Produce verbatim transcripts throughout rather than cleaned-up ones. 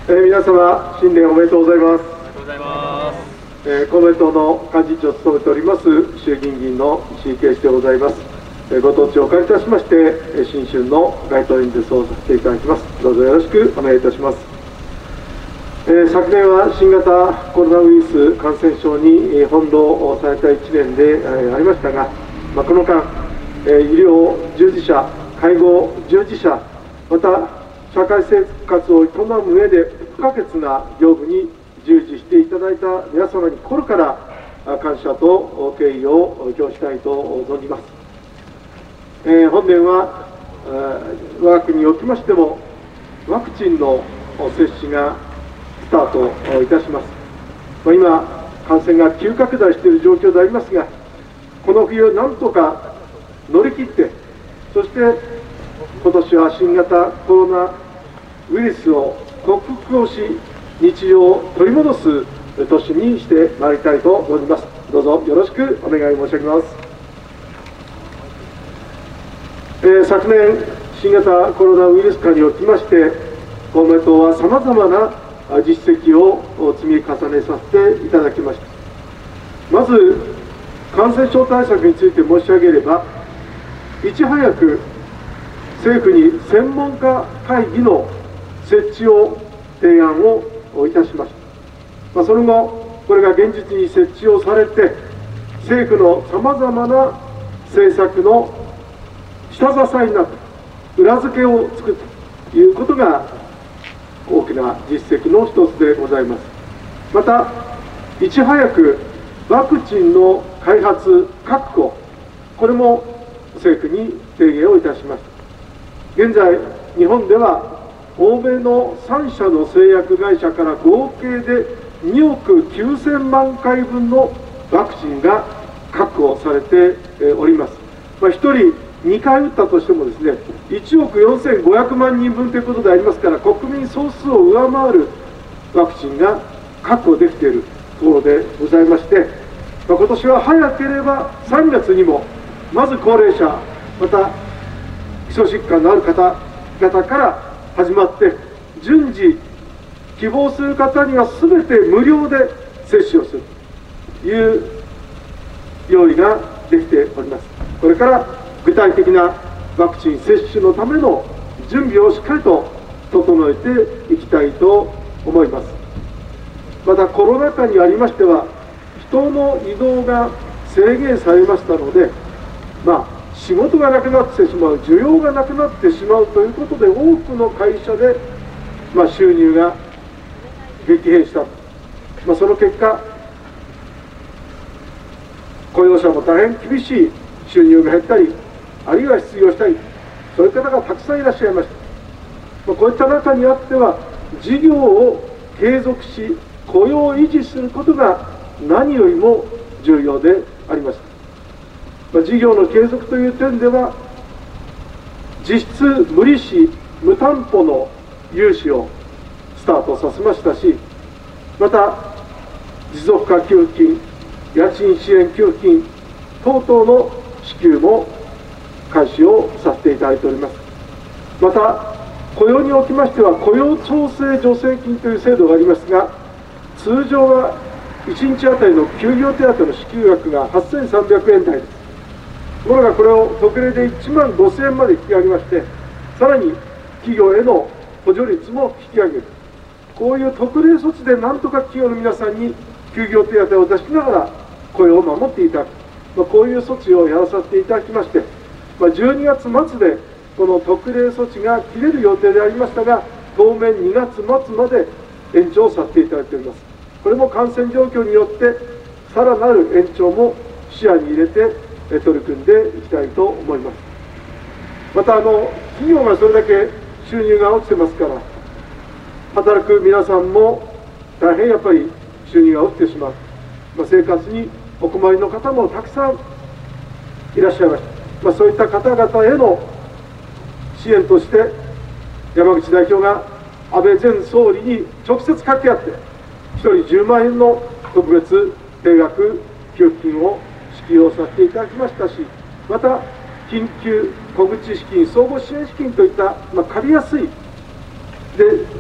えー、皆様、新年おめでとうございます。 おめでとうございます。 えー、公明党の幹事長を務めております衆議院議員の石井啓一でございます。えー、ご当地をお借りいたしまして、えー、新春の街頭演説をさせていただきます。どうぞよろしくお願いいたします。えー、昨年は新型コロナウイルス感染症に翻弄されたいちねんで、えー、ありましたが、まあ、この間、えー、医療従事者、介護従事者、また社会生活を営む上で不可欠な業務に従事していただいた皆様に心から感謝と敬意を表したいと存じます。えー、本年は我が国におきましてもワクチンの接種がスタートいたします。まあ、今感染が急拡大している状況でありますが、この冬なんとか乗り切って、そして今年は新型コロナウイルスを克服をし、日常を取り戻す年にしてまいりたいと思います。どうぞよろしくお願い申し上げます。えー、昨年、新型コロナウイルス禍におきまして、公明党はさまざまな実績を積み重ねさせていただきました。まず、感染症対策について申し上げれば、いち早く政府に専門家会議の設置を提案をいたしました。まあ、その後、これが現実に設置をされて、政府のさまざまな政策の下支えになった、裏付けを作るということが大きな実績の一つでございます。また、いち早くワクチンの開発・確保、これも政府に提言をいたしました。現在、日本では欧米のさん社の製薬会社から合計でにおくきゅうせんまんかいぶんのワクチンが確保されております。まあ、ひとりにかい打ったとしてもですね、いちおくよんせんごひゃくまんにんぶんということでありますから、国民総数を上回るワクチンが確保できているところでございまして、まあ、今年は早ければさんがつにも、まず高齢者、また基礎疾患のある方々から始まって、順次、希望する方にはすべて無料で接種をするという用意ができております。これから具体的なワクチン接種のための準備をしっかりと整えていきたいと思います。また、コロナ禍にありましては、人の移動が制限されましたので、まあ、仕事がなくなってしまう、需要がなくなってしまうということで、多くの会社で、まあ、収入が激変した、まあ、その結果、雇用者も大変厳しい収入が減ったり、あるいは失業したり、そういう方がたくさんいらっしゃいました。まあ、こういった中にあっては、事業を継続し、雇用を維持することが何よりも重要でありました。まあ、事業の継続という点では、実質無利子・無担保の融資をスタートさせましたし、また持続化給付金、家賃支援給付金等々の支給も開始をさせていただいております。また、雇用におきましては、雇用調整助成金という制度がありますが、通常はいちにちあたりの休業手当の支給額がはっせんさんびゃくえん台です。ところがこれを特例でいちまんごせんえんまで引き上げまして、さらに企業への補助率も引き上げる、こういう特例措置でなんとか企業の皆さんに休業手当を出しながら雇用を守っていただく、まあ、こういう措置をやらさせていただきまして、まあ、じゅうにがつまつでこの特例措置が切れる予定でありましたが、当面にがつまつまで延長させていただいております。これも感染状況によってさらなる延長も視野に入れて取り組んでいきたいと思います。またあの企業がそれだけ収入が落ちてますから、働く皆さんも大変やっぱり収入が落ちてしまう、まあ、生活にお困りの方もたくさんいらっしゃいました。まあ、そういった方々への支援として、山口代表が安倍前総理に直接掛け合って、ひとりじゅうまんえんの特別定額給付金を支給をさせていただきましたし、また緊急小口資金、総合支援資金といった、まあ、借りやすいで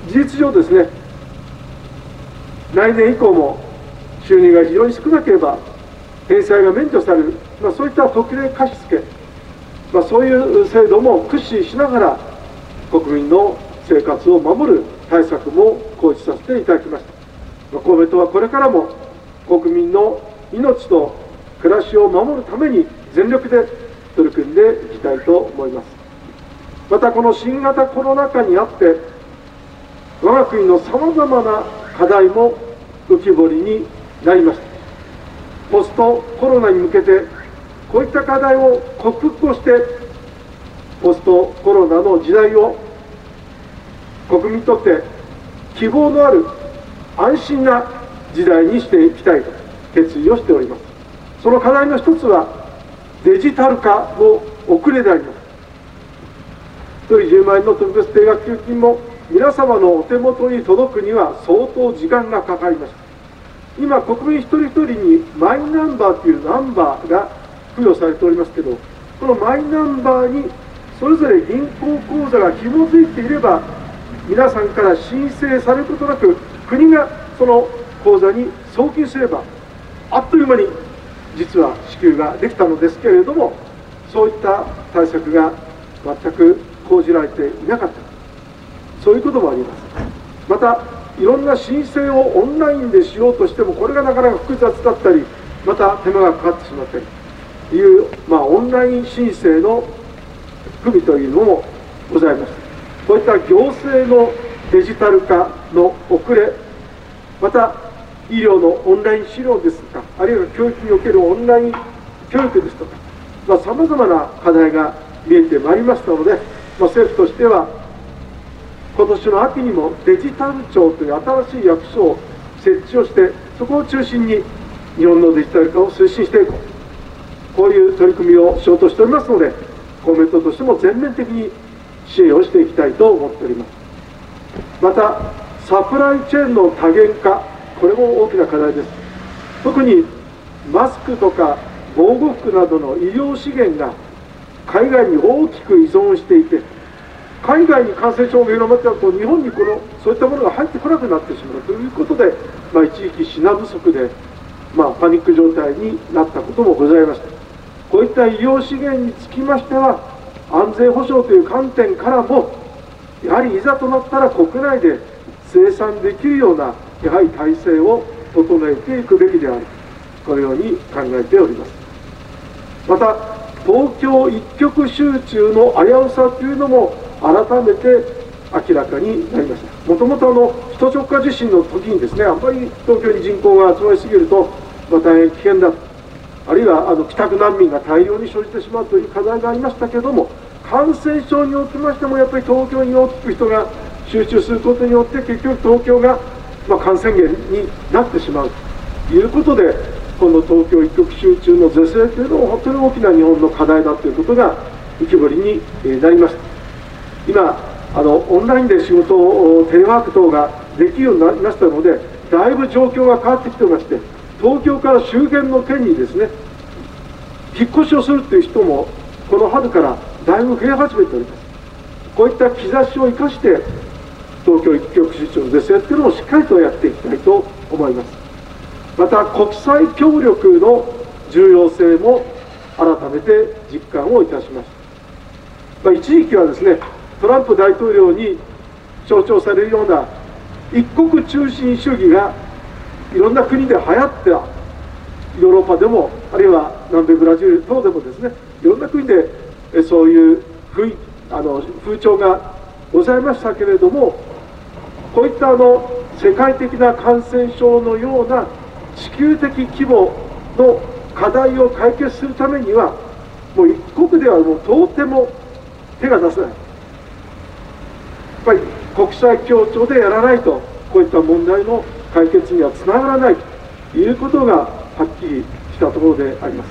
事実上ですね、来年以降も収入が非常に少なければ返済が免除される、まあ、そういった特例貸付、まあ、そういう制度も駆使しながら国民の生活を守る対策も講じさせていただきました。まあ、公明党はこれからも国民の命と暮らしを守るために全力で取り組んでいきたいと思います。またこの新型コロナ禍にあって我が国のさまざまな課題も浮き彫りになりました。ポストコロナに向けてこういった課題を克服をしてポストコロナの時代を国民にとって希望のある安心な時代にしていきたいと決意をしております。その課題の一つはデジタル化の遅れであります。ひとりじゅうまんえんの特別定額給付金も皆様のお手元に届くには相当時間がかかりました。今国民一人一人にマイナンバーというナンバーが付与されておりますけど、このマイナンバーにそれぞれ銀行口座が紐づいていれば皆さんから申請されることなく国がその口座に送金すればあっという間に実は支給ができたのですけれども、そういった対策が全く講じられていなかった、そういうこともあります。またいろんな申請をオンラインでしようとしてもこれがなかなか複雑だったりまた手間がかかってしまったりという、まあ、オンライン申請の不備というのもございます。こういった行政のデジタル化の遅れ、また医療のオンライン資料ですとか、あるいは教育におけるオンライン教育ですとか、さまざ、まな課題が見えてまいりましたので、まあ、政府としては今年の秋にもデジタル庁という新しい役所を設置をして、そこを中心に日本のデジタル化を推進していこう、こういう取り組みをしようとしておりますので、公明党としても全面的に支援をしていきたいと思っております。またサプライチェーンの多元化、これも大きな課題です。特にマスクとか防護服などの医療資源が海外に大きく依存していて、海外に感染症が広まっていると日本にこのそういったものが入ってこなくなってしまうということで、まあ、一時期品不足で、まあ、パニック状態になったこともございました。こういった医療資源につきましては安全保障という観点からもやはりいざとなったら国内で生産できるようなやはり体制を整えていくべきである、このように考えております。また東京一極集中の危うさというのも改めて明らかになりました。もともとあの首都直下地震の時にですね、あんまり東京に人口が集まりすぎると、まあ、大変危険だ、あるいはあの帰宅難民が大量に生じてしまうという課題がありましたけれども、感染症におきましてもやっぱり東京に大きく人が集中することによって結局東京がまあ感染源になってしまうということで、この東京一極集中の是正というのも本当に大きな日本の課題だということが浮き彫りになりました。今あのオンラインで仕事をテレワーク等ができるようになりましたので、だいぶ状況が変わってきてまして、東京から周辺の県にですね引っ越しをするという人もこの春からだいぶ増え始めております。こういった兆しを生かして東京一極集中の是正というのをしっかりとやっていきたいと思います。また国際協力の重要性も改めて実感をいたしました。まあ、一時期はですねトランプ大統領に象徴されるような一国中心主義がいろんな国で流行ってヨーロッパでもあるいは南米ブラジル等でもですね、いろんな国でそういう風あの風潮がございましたけれども、こういったあの世界的な感染症のような地球的規模の課題を解決するためにはもう一国ではもう到底も手が出せない、やっぱり国際協調でやらないとこういった問題の解決にはつながらないということがはっきりしたところであります。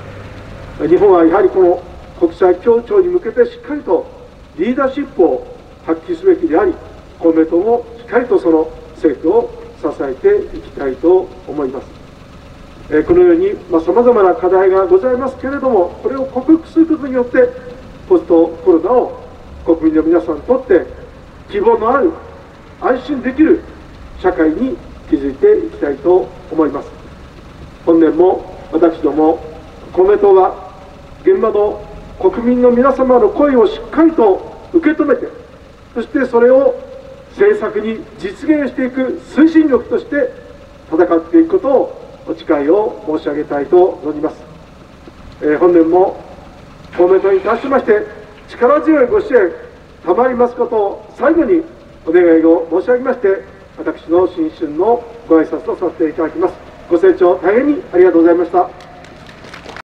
日本はやはりこの国際協調に向けてしっかりとリーダーシップを発揮すべきであり、公明党もしっかりとその政府を支えていきたいと思います。えこのようにさまざ、まな課題がございますけれども、これを克服することによってポストコロナを国民の皆さんにとって希望のある安心できる社会に築いていきたいと思います。本年も私ども公明党は現場の国民の皆様の声をしっかりと受け止めて、そしてそれを政策に実現していく推進力として戦っていくことをお誓いを申し上げたいと存じます。えー、本年も公明党に対しまして力強いご支援賜りますことを最後にお願いを申し上げまして、私の新春のご挨拶とさせていただきます。ご清聴大変にありがとうございました。